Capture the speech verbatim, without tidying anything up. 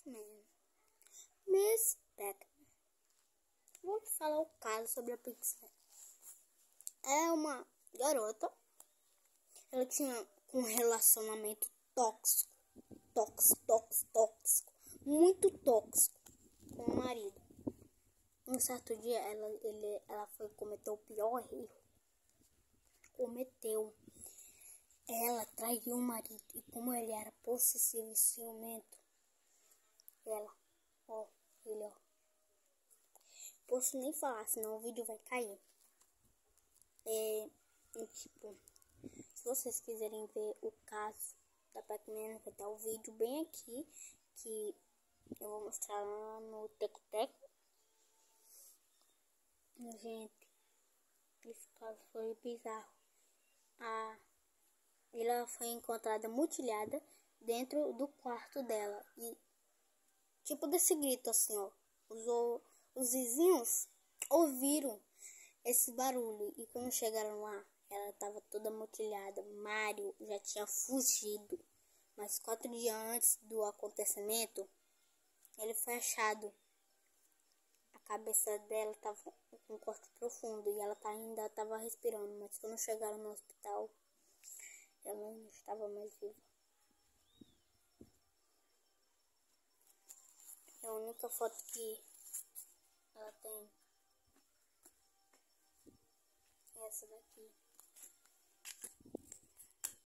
Pac-Man. Miss Pac-Man. Vou te falar o caso sobre a Pixar. É uma garota. Ela tinha um relacionamento tóxico. Tóxico, tóxico, tóxico. Muito tóxico com o marido. Um certo dia ela, ele, ela foi cometer o pior erro. Cometeu. Ela traiu o marido. E como ele era possessivo e ciumento, ela, ó, ele, ó. Posso nem falar, senão o vídeo vai cair. É, e, tipo, se vocês quiserem ver o caso da Pac-Man, vai estar o vídeo bem aqui, que eu vou mostrar lá no Teco Teco. Gente, esse caso foi bizarro. A, ela foi encontrada mutilada dentro do quarto dela. E, tipo desse grito assim, ó. Os, os vizinhos ouviram esse barulho. E quando chegaram lá, ela estava toda mutilada. Mário já tinha fugido. Mas quatro dias antes do acontecimento, ele foi achado. A cabeça dela estava com um corte profundo e ela tá, ainda estava respirando. Mas quando chegaram no hospital, ela não estava mais viva. É a única foto que ela tem. Essa daqui.